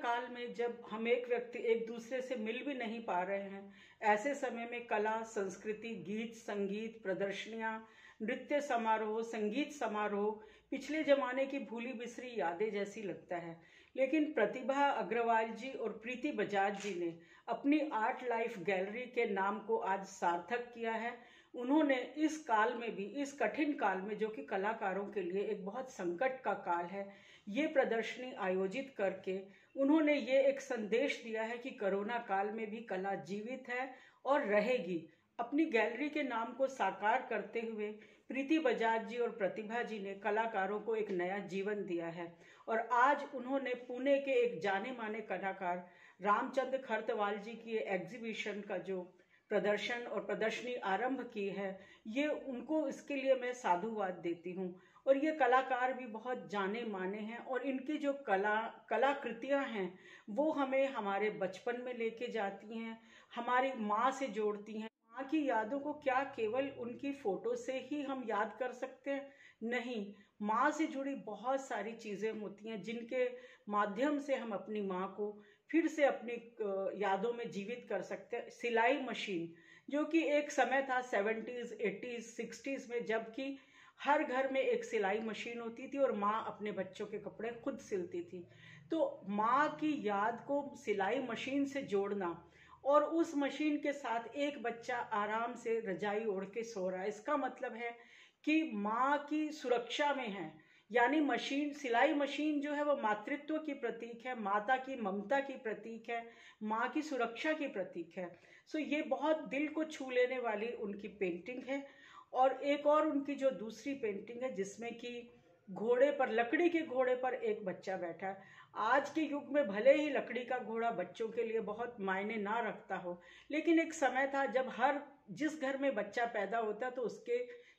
काल में जब हम एक व्यक्ति एक दूसरे से मिल भी नहीं पा रहे हैं, ऐसे समय में कला, संस्कृति, गीत, संगीत, प्रदर्शनियां, नृत्य समारोह, संगीत समारोह पिछले जमाने की भूली बिसरी यादें जैसी लगता है। लेकिन प्रतिभा अग्रवाल जी और प्रीति बजाज जी ने अपनी आर्ट लाइफ गैलरी के नाम को आज सार्थक किया है। उन्होंने इस काल में भी, इस कठिन काल में जो कि कलाकारों के लिए एक बहुत संकट का काल है, ये प्रदर्शनी आयोजित करके उन्होंने ये एक संदेश दिया है कि कोरोना काल में भी कला जीवित है और रहेगी। अपनी गैलरी के नाम को साकार करते हुए प्रीति बजाज जी और प्रतिभा जी ने कलाकारों को एक नया जीवन दिया है। और आज उन्होंने पुणे के एक जाने माने कलाकार रामचंद्र खरतवाल जी की एग्जीबिशन का जो प्रदर्शन और प्रदर्शनी आरंभ की है, ये उनको, इसके लिए मैं साधुवाद देती हूँ। और ये कलाकार भी बहुत जाने माने हैं और इनकी जो कलाकृतियाँ हैं वो हमें हमारे बचपन में लेके जाती हैं, हमारी माँ से जोड़ती हैं। माँ की यादों को क्या केवल उनकी फोटो से ही हम याद कर सकते हैं? नहीं, माँ से जुड़ी बहुत सारी चीज़ें होती हैं जिनके माध्यम से हम अपनी माँ को फिर से अपनी यादों में जीवित कर सकते हैं। सिलाई मशीन, जो कि एक समय था 70s, 80s, 60s में, जबकि हर घर में एक सिलाई मशीन होती थी और माँ अपने बच्चों के कपड़े खुद सिलती थी। तो माँ की याद को सिलाई मशीन से जोड़ना और उस मशीन के साथ एक बच्चा आराम से रजाई ओढ़ के सो रहा है, इसका मतलब है कि माँ की सुरक्षा में है। यानी मशीन, सिलाई मशीन जो है वो मातृत्व की प्रतीक है, माता की ममता की प्रतीक है, माँ की सुरक्षा की प्रतीक है। सो ये बहुत दिल को छू लेने वाली उनकी पेंटिंग है। और एक और उनकी जो दूसरी पेंटिंग है जिसमें कि घोड़े पर, लकड़ी के घोड़े पर एक बच्चा बैठा है। आज के युग में भले ही लकड़ी का घोड़ा बच्चों के लिए बहुत मायने ना रखता हो, लेकिन एक समय था जब जिस घर में बच्चा पैदा होता तो उसके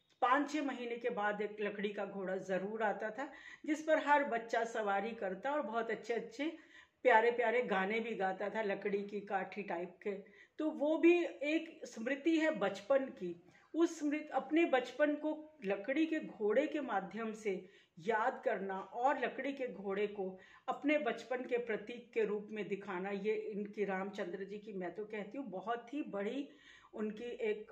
5-6 महीने के बाद एक लकड़ी का घोड़ा जरूर आता था, जिस पर हर बच्चा सवारी करता और बहुत अच्छे अच्छे प्यारे प्यारे गाने भी गाता था, लकड़ी की काठी टाइप के। तो वो भी एक स्मृति है बचपन की। उस स्मृति, अपने बचपन को लकड़ी के घोड़े के माध्यम से याद करना और लकड़ी के घोड़े को अपने बचपन के प्रतीक के रूप में दिखाना, ये इनकी, रामचंद्र जी की, मैं तो कहती हूँ बहुत ही बड़ी उनकी एक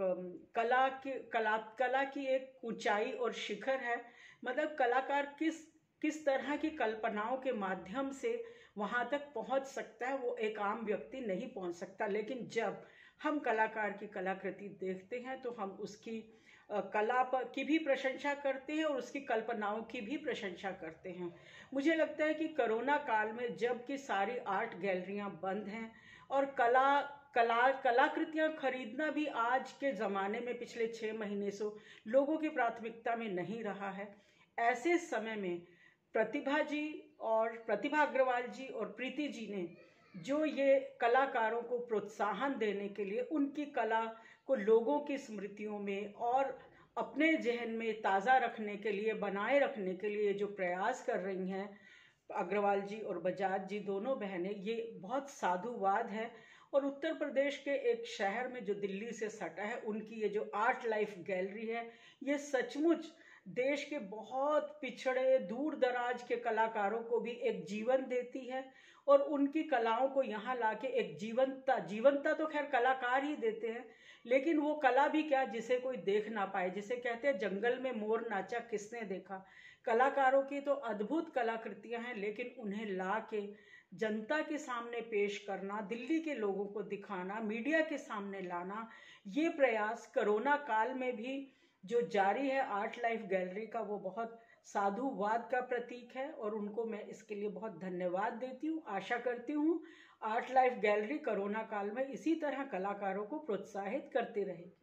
कला की एक ऊंचाई और शिखर है। मतलब कलाकार किस तरह की कल्पनाओं के माध्यम से वहां तक पहुंच सकता है, वो एक आम व्यक्ति नहीं पहुंच सकता। लेकिन जब हम कलाकार की कलाकृति देखते हैं तो हम उसकी कला की भी प्रशंसा करते हैं और उसकी कल्पनाओं की भी प्रशंसा करते हैं। मुझे लगता है कि कोरोना काल में जबकि सारी आर्ट गैलरियां बंद हैं और कलाकृतियां खरीदना भी आज के ज़माने में पिछले 6 महीने से लोगों की प्राथमिकता में नहीं रहा है, ऐसे समय में प्रतिभा अग्रवाल जी और प्रीति जी ने जो ये कलाकारों को प्रोत्साहन देने के लिए, उनकी कला को लोगों की स्मृतियों में और अपने जहन में ताज़ा रखने के लिए, बनाए रखने के लिए जो प्रयास कर रही हैं अग्रवाल जी और बजाज जी, दोनों बहनें, ये बहुत साधुवाद है। और उत्तर प्रदेश के एक शहर में जो दिल्ली से सटा है, उनकी ये जो आर्ट लाइफ गैलरी है, ये सचमुच देश के बहुत पिछड़े दूर दराज के कलाकारों को भी एक जीवन देती है और उनकी कलाओं को यहाँ लाके एक जीवंता तो खैर कलाकार ही देते हैं, लेकिन वो कला भी क्या जिसे कोई देख ना पाए। जिसे कहते हैं जंगल में मोर नाचा किसने देखा। कलाकारों की तो अद्भुत कलाकृतियां हैं, लेकिन उन्हें ला के जनता के सामने पेश करना, दिल्ली के लोगों को दिखाना, मीडिया के सामने लाना, ये प्रयास कोरोना काल में भी जो जारी है आर्ट लाइफ गैलरी का, वो बहुत साधुवाद का प्रतीक है और उनको मैं इसके लिए बहुत धन्यवाद देती हूँ। आशा करती हूँ आर्ट लाइफ गैलरी कोरोना काल में इसी तरह कलाकारों को प्रोत्साहित करती रहे।